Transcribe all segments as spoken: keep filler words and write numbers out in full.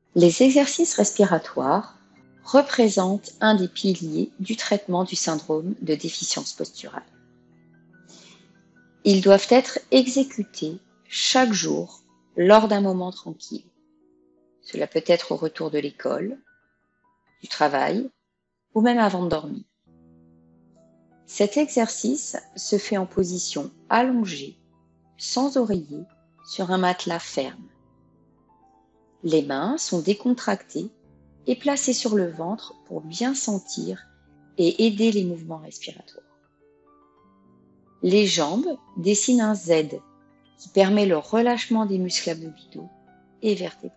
Les exercices respiratoires représentent un des piliers du traitement du syndrome de déficience posturale. Ils doivent être exécutés chaque jour lors d'un moment tranquille. Cela peut être au retour de l'école, du travail ou même avant de dormir. Cet exercice se fait en position allongée, sans oreiller, sur un matelas ferme. Les mains sont décontractées et placées sur le ventre pour bien sentir et aider les mouvements respiratoires. Les jambes dessinent un Z qui permet le relâchement des muscles abdominaux et vertébraux.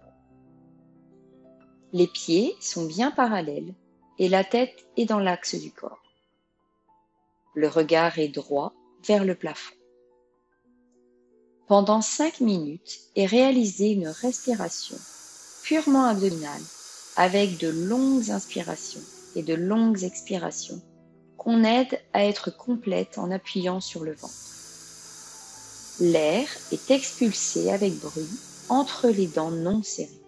Les pieds sont bien parallèles et la tête est dans l'axe du corps. Le regard est droit vers le plafond. Pendant cinq minutes est réalisée une respiration purement abdominale avec de longues inspirations et de longues expirations qu'on aide à être complète en appuyant sur le ventre. L'air est expulsé avec bruit entre les dents non serrées.